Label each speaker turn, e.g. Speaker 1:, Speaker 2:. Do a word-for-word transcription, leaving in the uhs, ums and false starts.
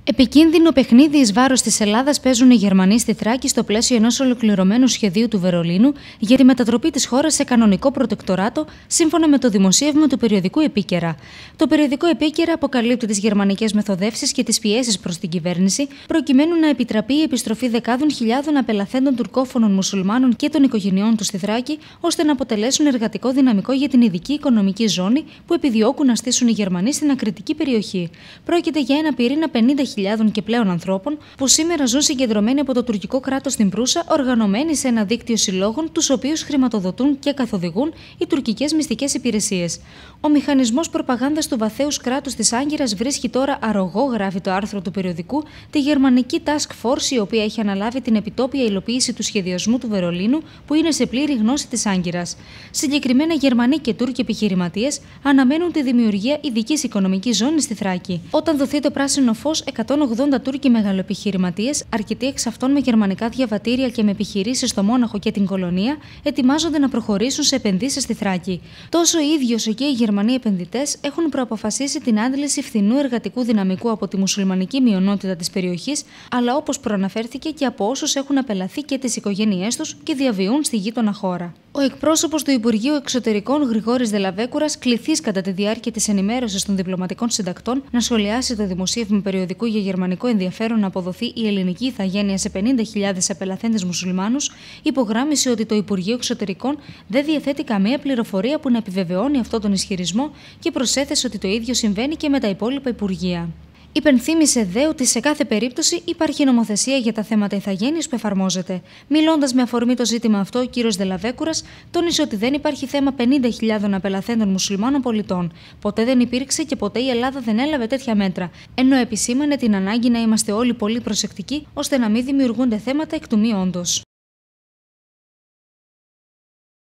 Speaker 1: Επικίνδυνο παιχνίδι εις βάρος της Ελλάδας παίζουν οι Γερμανοί στη Θράκη στο πλαίσιο ενός ολοκληρωμένου σχεδίου του Βερολίνου για τη μετατροπή της χώρας σε κανονικό προτεκτοράτο, σύμφωνα με το δημοσίευμα του περιοδικού Επίκαιρα. Το περιοδικό Επίκαιρα αποκαλύπτει τις γερμανικές μεθοδεύσεις και τις πιέσεις προς την κυβέρνηση, προκειμένου να επιτραπεί η επιστροφή δεκάδων χιλιάδων απελαθέντων τουρκόφωνων μουσουλμάνων και των οικογενειών τους στη Θράκη, ώστε να αποτελέσουν εργατικό δυναμικό για την ειδική οικονομική ζώνη που επιδιώκουν να στήσουν οι Γερμανοί στην ακριτική περιοχή. Πρόκειται για ένα πυρήνα πενήντα χιλιάδων και πλέον ανθρώπων που σήμερα ζουν συγκεντρωμένοι από το τουρκικό κράτος στην Προύσα, οργανωμένοι σε ένα δίκτυο συλλόγων, τους οποίους χρηματοδοτούν και καθοδηγούν οι τουρκικές μυστικές υπηρεσίες. Ο μηχανισμός προπαγάνδας του βαθέους κράτους της Άγκυρας βρίσκει τώρα αρρωγό, γράφει το άρθρο του περιοδικού, τη γερμανική Task Force, η οποία έχει αναλάβει την επιτόπια υλοποίηση του σχεδιασμού του Βερολίνου, που είναι σε πλήρη γνώση της Άγκυρας. Συγκεκριμένα, Γερμανοί και Τούρκοι επιχειρηματίες αναμένουν τη δημιουργία ειδικής οικονομικής ζώνης στη Θράκη. Όταν δοθεί το πράσινο φως, εκατόν ογδόντα Τούρκοι μεγαλοεπιχειρηματίες, αρκετοί εξ αυτών με γερμανικά διαβατήρια και με επιχειρήσεις στο Μόναχο και την Κολωνία, ετοιμάζονται να προχωρήσουν σε επενδύσεις στη Θράκη. Τόσο οι ίδιοι όσο και οι Γερμανοί επενδυτές έχουν προαποφασίσει την άντληση φθηνού εργατικού δυναμικού από τη μουσουλμανική μειονότητα της περιοχής, αλλά όπως προαναφέρθηκε και από όσους έχουν απελαθεί και τις οικογένειές τους και διαβιούν στη γείτονα χώρα. Ο εκπρόσωπος του Υπουργείου Εξωτερικών, Γρηγόρης Δελαβέκουρας, κληθείς κατά τη διάρκεια της ενημέρωσης των διπλωματικών συντακτών να σχολιάσει το δημοσίευμα περιοδικού για γερμανικό ενδιαφέρον να αποδοθεί η ελληνική ηθαγένεια σε πενήντα χιλιάδες απελαθέντες μουσουλμάνους, υπογράμμισε ότι το Υπουργείο Εξωτερικών δεν διαθέτει καμία πληροφορία που να επιβεβαιώνει αυτόν τον ισχυρισμό και προσέθεσε ότι το ίδιο συμβαίνει και με τα υπόλοιπα υπουργεία. Υπενθύμησε δε ότι σε κάθε περίπτωση υπάρχει νομοθεσία για τα θέματα ηθαγένειας που εφαρμόζεται. Μιλώντας με αφορμή το ζήτημα αυτό, ο κύριος Δελαβέκουρας τόνισε ότι δεν υπάρχει θέμα πενήντα χιλιάδων απελαθέντων μουσουλμάνων πολιτών. Ποτέ δεν υπήρξε και ποτέ η Ελλάδα δεν έλαβε τέτοια μέτρα, ενώ επισήμανε την ανάγκη να είμαστε όλοι πολύ προσεκτικοί ώστε να μην δημιουργούνται θέματα εκ του μη όντως.